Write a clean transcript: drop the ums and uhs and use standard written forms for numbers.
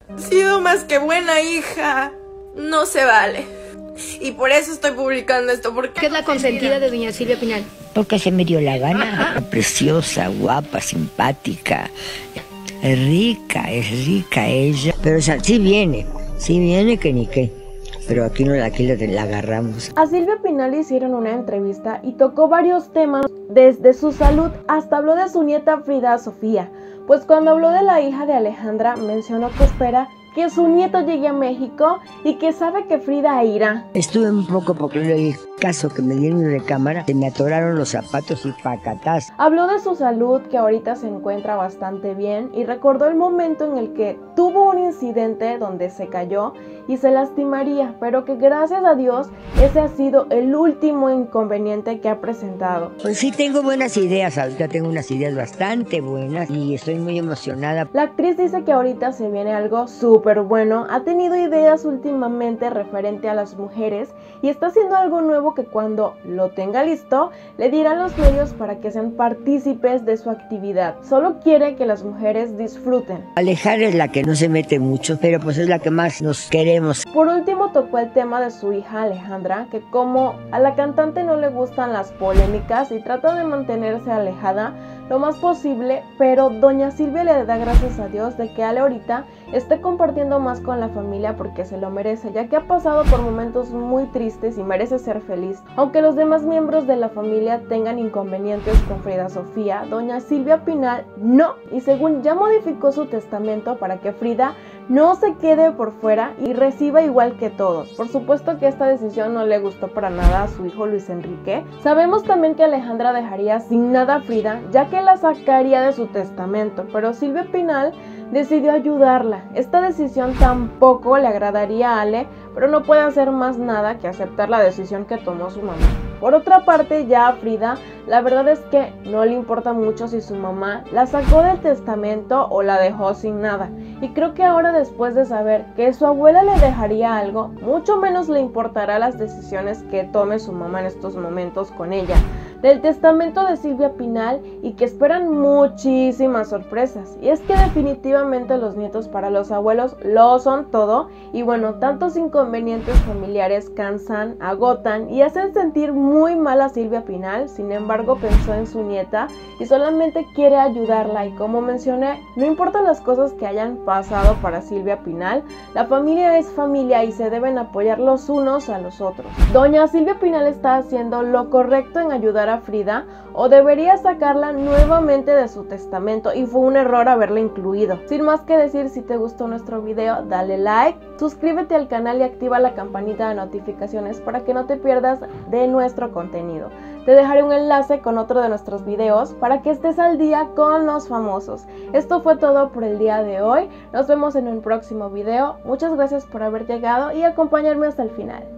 He sido más que buena hija. No se vale. Y por eso estoy publicando esto, porque... ¿Qué es la consentida de doña Silvia Pinal? Porque se me dio la gana. Preciosa, guapa, simpática, es rica ella. Pero o sea, sí viene que ni qué. Pero aquí la agarramos. A Silvia Pinal le hicieron una entrevista y tocó varios temas, desde su salud hasta habló de su nieta Frida Sofía. Pues cuando habló de la hija de Alejandra, mencionó que espera que su nieto llegue a México y que sabe que Frida irá. Estuve un poco porque en el caso que me dieron de cámara, se me atoraron los zapatos y pacatás. Habló de su salud, que ahorita se encuentra bastante bien, y recordó el momento en el que tuvo un incidente donde se cayó y se lastimaría, pero que gracias a Dios ese ha sido el último inconveniente que ha presentado. Pues sí, tengo buenas ideas, ahorita tengo unas ideas bastante buenas y estoy muy emocionada. La actriz dice que ahorita se viene algo súper bueno, ha tenido ideas últimamente referente a las mujeres y está haciendo algo nuevo que cuando lo tenga listo le dirá a los medios para que sean partícipes de su actividad. Solo quiere que las mujeres disfruten. Alejar es la que no se mete mucho, pero pues es la que más nos queremos. Por último tocó el tema de su hija Alejandra, que como a la cantante no le gustan las polémicas y trata de mantenerse alejada lo más posible, pero doña Silvia le da gracias a Dios de que Ale ahorita esté compartiendo más con la familia porque se lo merece, ya que ha pasado por momentos muy tristes y merece ser feliz. Aunque los demás miembros de la familia tengan inconvenientes con Frida Sofía, doña Silvia Pinal no, y según ya modificó su testamento para que Frida no se quede por fuera y reciba igual que todos. Por supuesto que esta decisión no le gustó para nada a su hijo Luis Enrique. Sabemos también que Alejandra dejaría sin nada a Frida, ya que la sacaría de su testamento, pero Silvia Pinal decidió ayudarla. Esta decisión tampoco le agradaría a Ale, pero no puede hacer más nada que aceptar la decisión que tomó su mamá. Por otra parte, ya a Frida, la verdad es que no le importa mucho si su mamá la sacó del testamento o la dejó sin nada. Y creo que ahora, después de saber que su abuela le dejaría algo, mucho menos le importará las decisiones que tome su mamá en estos momentos con ella. Del testamento de Silvia Pinal y que esperan muchísimas sorpresas. Y es que definitivamente los nietos para los abuelos lo son todo. Y bueno, tantos inconvenientes familiares cansan, agotan y hacen sentir muy mal a Silvia Pinal. Sin embargo, pensó en su nieta y solamente quiere ayudarla. Y como mencioné, no importan las cosas que hayan pasado para Silvia Pinal, la familia es familia y se deben apoyar los unos a los otros. Doña Silvia Pinal está haciendo lo correcto en ayudar a Frida, o debería sacarla nuevamente de su testamento, y fue un error haberla incluido. Sin más que decir, si te gustó nuestro video, dale like, suscríbete al canal y activa la campanita de notificaciones para que no te pierdas de nuestro contenido. Te dejaré un enlace con otro de nuestros videos para que estés al día con los famosos. Esto fue todo por el día de hoy, nos vemos en un próximo video. Muchas gracias por haber llegado y acompañarme hasta el final.